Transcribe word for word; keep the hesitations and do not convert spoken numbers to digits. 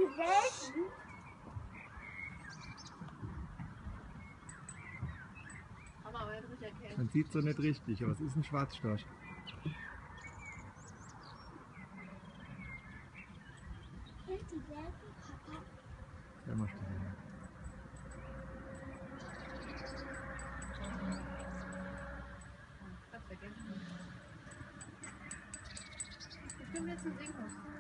selten. Aber er nicht erkennen. Man sieht so nicht richtig, aber es ist ein Schwarzstorch. Kennt die selten, Papa? Ja, mal stehen. Ich hab's vergessen. Ich bin mir zu singen.